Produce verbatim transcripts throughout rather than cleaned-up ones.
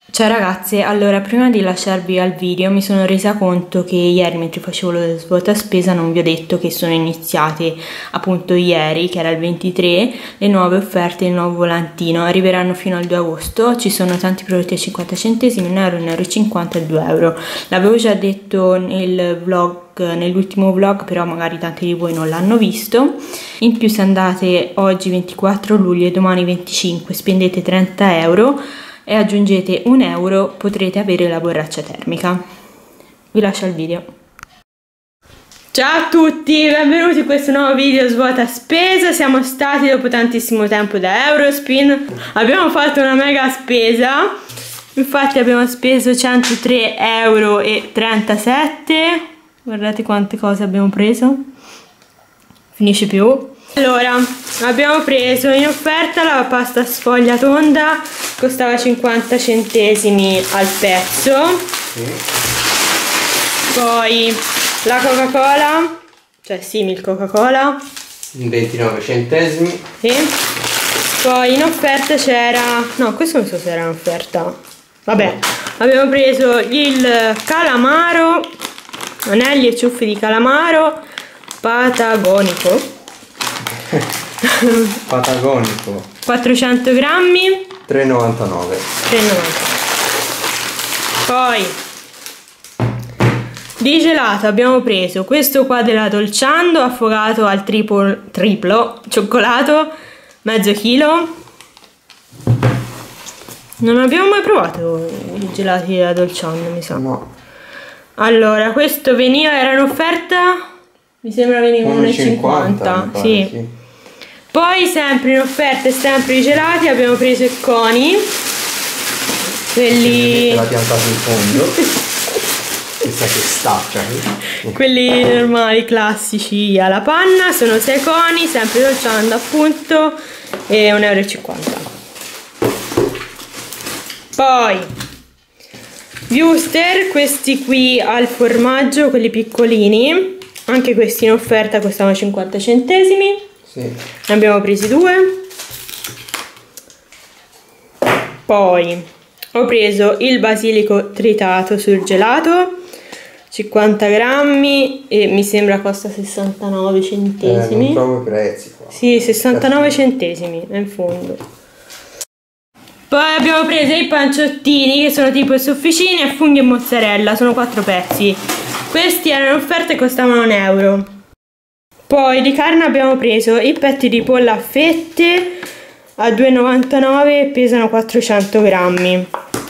Ciao ragazze, allora prima di lasciarvi al video mi sono resa conto che ieri mentre facevo lo svuota spesa non vi ho detto che sono iniziate appunto ieri, che era il ventitré, le nuove offerte, il nuovo volantino, arriveranno fino al due agosto, ci sono tanti prodotti a cinquanta centesimi, un euro, un euro e cinquanta e due euro. L'avevo già detto nel vlog, nell'ultimo vlog, però magari tanti di voi non l'hanno visto. In più se andate oggi ventiquattro luglio e domani venticinque spendete trenta euro e aggiungete un euro potrete avere la borraccia termica. Vi lascio il video. Ciao a tutti, benvenuti in questo nuovo video svuota spesa. Siamo stati dopo tantissimo tempo da Eurospin, abbiamo fatto una mega spesa, infatti abbiamo speso centotré euro e trentasette. Guardate quante cose abbiamo preso, finisce più. Allora, abbiamo preso in offerta la pasta sfoglia tonda, costava cinquanta centesimi al pezzo. Sì. Poi la Coca-Cola, cioè simil Coca-Cola, ventinove centesimi. Sì. Poi in offerta c'era, no, questo non so se era in offerta. Vabbè, abbiamo preso il calamaro, anelli e ciuffi di calamaro patagonico. Patagonico quattrocento grammi, tre e novantanove. tre e novantanove. Poi di gelato abbiamo preso questo qua della Dolciando affogato al triplo, triplo cioccolato, mezzo chilo. Non abbiamo mai provato i gelati della Dolciando, mi sa. No. Allora, questo veniva, era in offerta, mi sembra veniva uno e cinquanta. Sì. Sì. Poi sempre in offerta e sempre i gelati abbiamo preso i coni, quelli... La piantata in fondo, questa che staccia. Quelli normali, classici alla panna, sono sei coni, sempre Dolciando appunto, e un euro e cinquanta. Poi Wuster, questi qui al formaggio, quelli piccolini, anche questi in offerta costavano cinquanta centesimi. Sì. Ne abbiamo presi due. Poi ho preso il basilico tritato surgelato, cinquanta grammi, e mi sembra costa sessantanove centesimi. Eh, non trovo i prezzi qua. Sì, sessantanove centesimi, è in fondo. Poi abbiamo preso i panciottini, che sono tipo sofficini a funghi e mozzarella, sono quattro pezzi. Questi erano in offerta e costavano un euro. Poi di carne abbiamo preso i petti di pollo a fette a due e novantanove e pesano quattrocento grammi.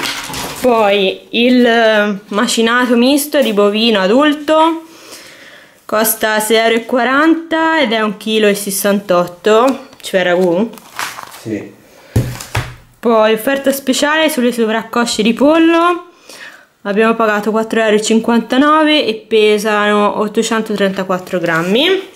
Poi il macinato misto di bovino adulto costa sei euro e quaranta ed è un chilo e sessantotto, cioè ragù. Sì. Poi offerta speciale sulle sovraccosce di pollo, abbiamo pagato quattro euro e cinquantanove e pesano ottocentotrentaquattro grammi.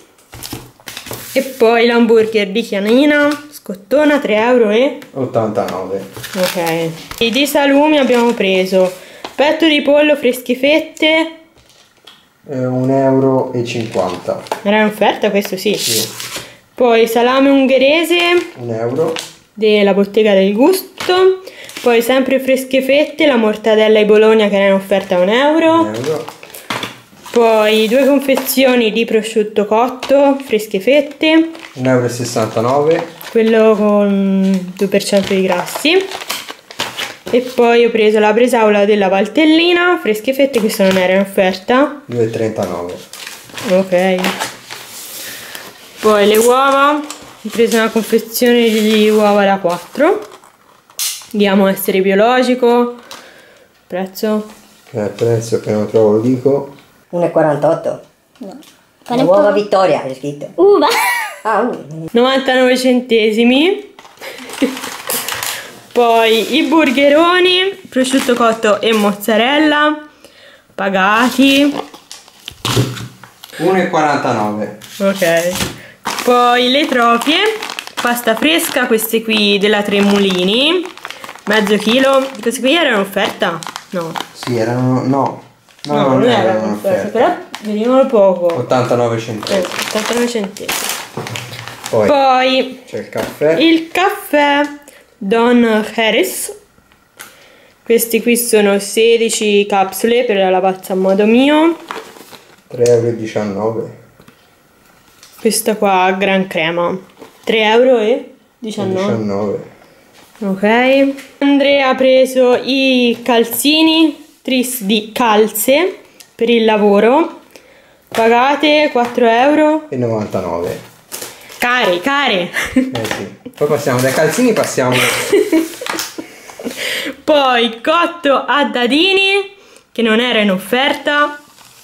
E poi l'hamburger di Chianina, scottona, tre euro e ottantanove. Ok. E di salumi abbiamo preso petto di pollo fresche fette, eh, un euro e cinquanta. era in offerta questo? Sì. Sì. Poi salame ungherese, un euro, della Bottega del Gusto. Poi sempre fresche fette, la mortadella di Bologna che era in offerta a un euro. un euro. Poi due confezioni di prosciutto cotto, fresche fette, un euro e sessantanove, quello con due per cento di grassi. E poi ho preso la bresaola della Valtellina, fresche fette, questo non era in offerta, due e trentanove. Ok. Poi le uova, ho preso una confezione di uova da quattro, vediamo essere biologico, prezzo? Eh, prezzo che non trovo, lo dico. uno e quarantotto. No. Le uova Vittoria è scritto. Uva. Ah, uh. novantanove centesimi. Poi i burgeroni, prosciutto cotto e mozzarella, pagati uno e quarantanove. Ok. Poi le trofie, pasta fresca, queste qui della Tremolini, mezzo chilo. Queste qui erano in offerta? No. Sì, erano, no. No, No, non, non erano erano in in offerta, offerta. però venivano poco. ottantanove Eh, centesimi. ottantanove centesimi. Poi, Poi c'è il caffè. il caffè Don Harris, Questi qui sono sedici capsule per la lavazza a modo mio. tre e diciannove euro. Questa qua gran crema. tre e diciannove euro. diciannove. Ok. Andrea ha preso i calzini tris di calze per il lavoro. Pagate quattro e novantanove euro. Care, care. Eh sì. Poi passiamo dai calzini, passiamo... Poi cotto a dadini, che non era in offerta.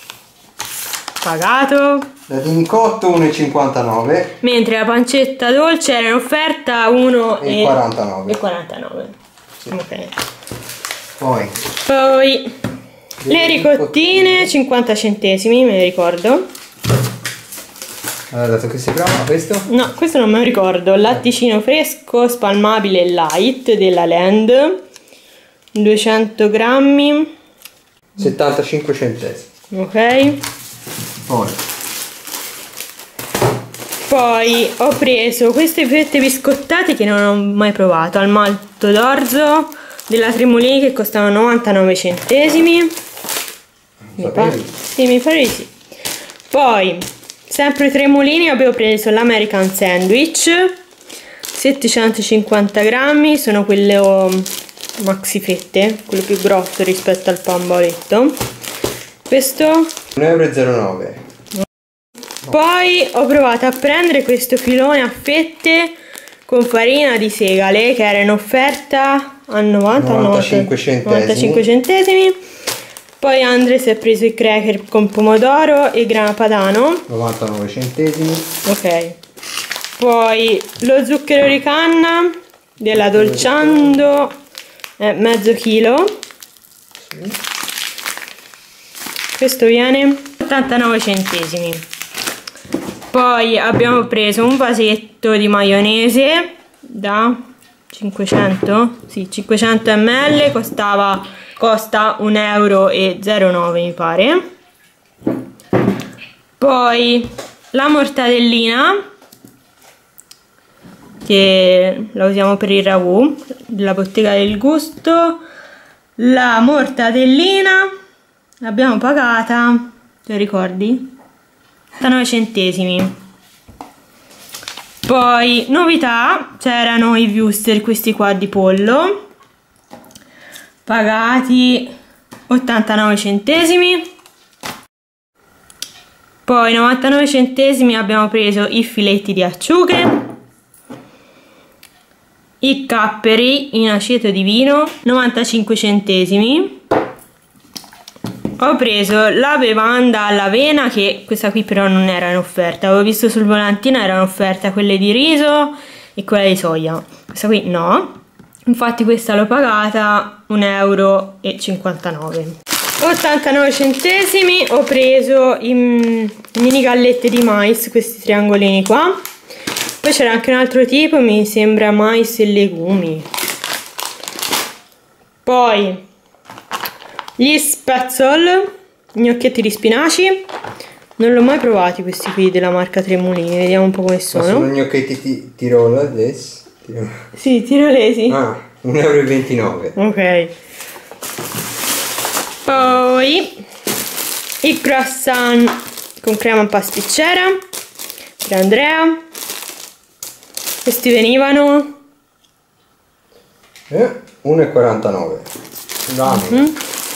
Pagato. Dadini cotto uno e cinquantanove. Mentre la pancetta dolce era in offerta uno e quarantanove. E quarantanove. Sì. Ok. Poi. Poi le ricottine, cinquanta centesimi, me ne ricordo. Allora, dato che si prova questo? No, questo non me lo ricordo. Latticino fresco, spalmabile light della Land. duecento grammi. settantacinque centesimi. Ok. Poi. Poi ho preso queste fette biscottate che non ho mai provato, al malto d'orzo della Tremolini, che costavano novantanove centesimi. Mi pare, sì, mi pare di sì. Poi, sempre Tremolini, abbiamo preso l'American Sandwich, settecentocinquanta grammi, sono quelle oh, maxi fette, quello più grosso rispetto al pamboletto. Questo uno e zero nove euro. Poi ho provato a prendere questo filone a fette con farina di segale che era in offerta a novanta, novantacinque centesimi. novantacinque centesimi. Poi Andre si è preso i cracker con pomodoro e grana padano, novantanove centesimi. ok. Poi lo zucchero di canna della Dolciando, eh, mezzo chilo. Sì. Questo viene ottantanove centesimi. Poi abbiamo preso un vasetto di maionese da cinquecento, sì, cinquecento millilitri, costava, costa un euro e zero nove mi pare. Poi la mortadellina, che la usiamo per il ragù, della Bottega del Gusto. La mortadellina l'abbiamo pagata, te ricordi? ottantanove centesimi. Poi novità, c'erano i wuster, questi qua di pollo, pagati ottantanove centesimi. Poi novantanove centesimi abbiamo preso i filetti di acciughe, i capperi in aceto di vino, novantacinque centesimi. Ho preso la bevanda all'avena, che questa qui però non era in offerta, avevo visto sul volantino era in offerta quelle di riso e quella di soia, questa qui no, infatti questa l'ho pagata un euro e cinquantanove. ottantanove centesimi ho preso i mini gallette di mais, questi triangolini qua. Poi c'era anche un altro tipo, mi sembra mais e legumi. Poi gli Spazzol, gnocchetti di spinaci, non l'ho mai provati questi qui della marca Tremolini, vediamo un po' come sono. Ma sono gnocchetti tirolesi? Sì, tirolesi. Ah, un euro e ventinove. Ok. Poi i croissant con crema pasticcera per Andrea. Questi venivano eh, uno e quarantanove. Mm-hmm.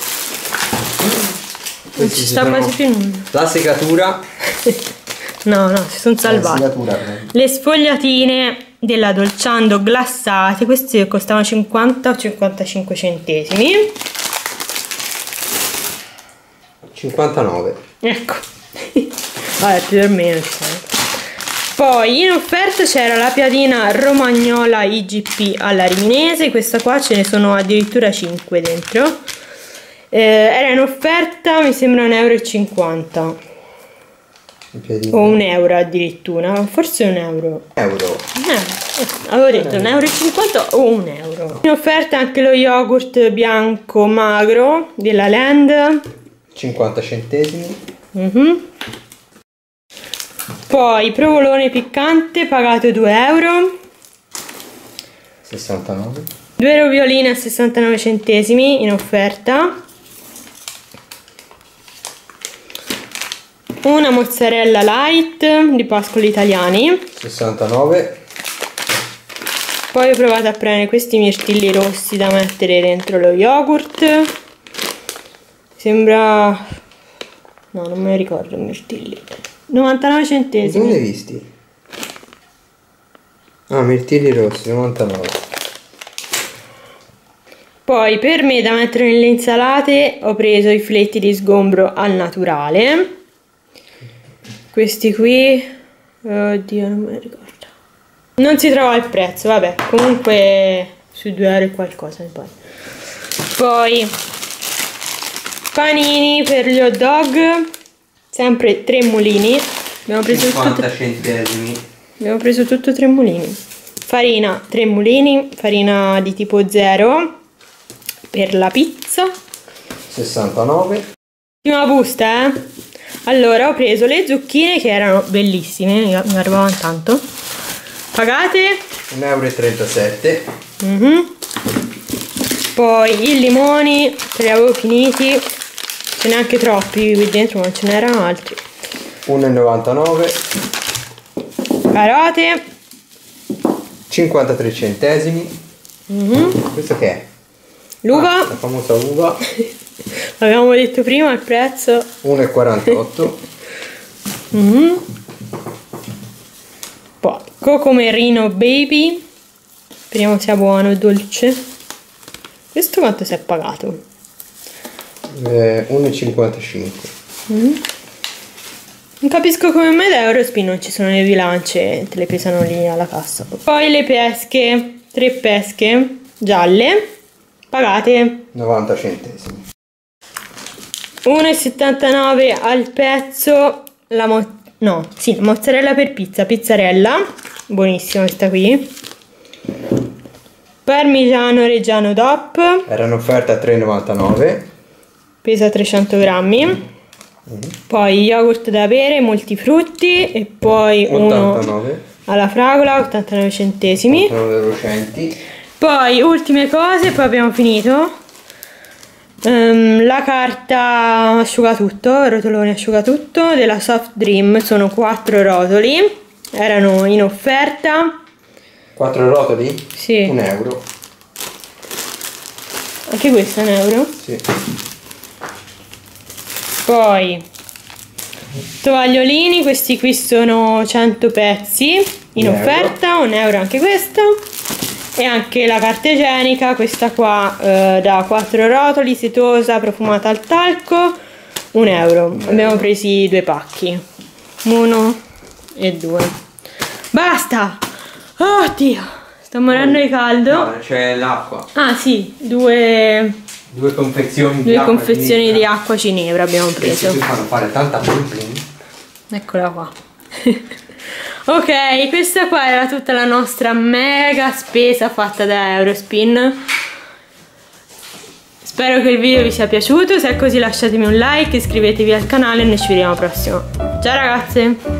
Non ci sta quasi più nulla. La segatura. No, no, si sono salvati. Le sfogliatine della Dolciando glassate, queste costavano cinquanta o cinquantacinque centesimi. cinquantanove. Ecco. Vabbè, più o meno. Poi in offerta c'era la piadina romagnola I G P alla riminese, questa qua ce ne sono addirittura cinque dentro. Eh, era in offerta, mi sembra un euro e cinquanta. O un euro addirittura, forse un euro. Euro. Eh, avevo detto un euro e cinquanta o un euro. In offerta anche lo yogurt bianco magro della Land. cinquanta centesimi. Mm-hmm. Poi provolone piccante pagato due euro. sessantanove. Due rovioline a sessantanove centesimi in offerta. Una mozzarella light di Pascoli Italiani, sessantanove. Poi ho provato a prendere questi mirtilli rossi da mettere dentro lo yogurt. Sembra... no, non me lo ricordo, mirtilli. novantanove centesimi. Dove li hai visti? Ah, mirtilli rossi, novantanove. Poi per me da mettere nelle insalate ho preso i filetti di sgombro al naturale. Questi qui, oddio non me ne ricordo, non si trova il prezzo, vabbè, comunque su due euro e qualcosa mi pare. Poi panini per gli hot dog, sempre tre mulini, abbiamo preso cinquanta tutto, centesimi. abbiamo preso tutto tre mulini. Farina, tre mulini, farina di tipo zero per la pizza, sessantanove. ultima busta, eh. Allora ho preso le zucchine che erano bellissime, mi arrivavano tanto. Pagate un euro e trentasette. mm-hmm. Poi i limoni, che li avevo finiti, ce n'è anche troppi qui dentro, ma ce n'erano altri. uno e novantanove. Carote, cinquantatré centesimi. mm-hmm. Questo che è? L'uva, Ah, la famosa uva. avevamo detto prima il prezzo, uno e quarantotto. mm-hmm. Poi Cocomerino Baby, speriamo sia buono e dolce. Questo quanto si è pagato? Eh, uno e cinquantacinque. Mm-hmm. Non capisco come mai da Eurospin non ci sono le bilance, te le pesano lì alla cassa. Poi le pesche, tre pesche gialle, pagate novanta centesimi. uno e settantanove al pezzo la mo no, sì, mozzarella per pizza, pizzarella, buonissima questa qui. Parmigiano Reggiano D O P, Era in offerta a tre e novantanove. pesa trecento grammi. Mm. Poi yogurt da bere, multifrutti e poi ottantanove. uno alla fragola, ottantanove centesimi. ottantanove euro centi. Poi ultime cose, poi abbiamo finito. Um, la carta asciugatutto, rotolone asciugatutto della Soft Dream, sono quattro rotoli, erano in offerta. quattro rotoli? Sì. Un euro. Anche questo è un euro? Sì. Poi tovagliolini, questi qui sono cento pezzi in un offerta, euro. Un euro anche questo. E anche la carta igienica, questa qua eh, da quattro rotoli, setosa, profumata al talco, un euro. Abbiamo presi due pacchi, uno e due. Basta! Oddio, sto morendo di caldo. No, c'è l'acqua. Ah sì, due, Due confezioni due di acqua confezioni Ginevra. di acqua Ginevra abbiamo preso. Questi fanno fare tanta bling bling. Eccola qua. Ok, questa qua era tutta la nostra mega spesa fatta da Eurospin. Spero che il video vi sia piaciuto, se è così lasciatemi un like, iscrivetevi al canale e noi ci vediamo al prossimo. Ciao ragazze!